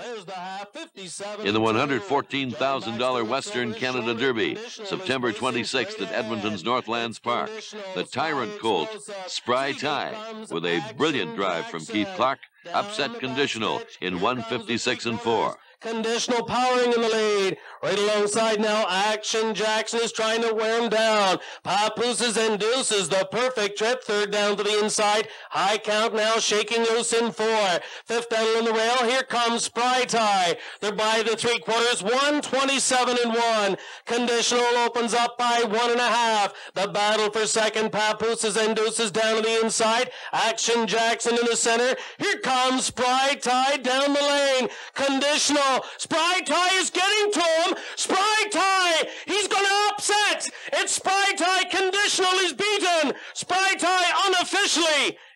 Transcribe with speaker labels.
Speaker 1: In the $114,000 Western Canada Derby, September 26th at Edmonton's Northlands Park, the Tyrant colt, SPRY, with a brilliant drive from Keith Clark, upset Conditional in 156-4.
Speaker 2: Conditional powering in the lead. Right alongside now, Action Jackson is trying to wear him down. Papooses and Deuces, the perfect trip. Third down to the inside. High count now, shaking loose in 4. Fifth down on the rail. Here comes SPRY. They're by the 3/4. 127-1. Conditional opens up by 1.5. The battle for second. Papooses and Deuces down to the inside. Action Jackson in the center. Here comes SPRY down the lane. Conditional. SPRY is getting to him. SPRY, he's going to upset. It's SPRY. Conditional is beaten. SPRY unofficially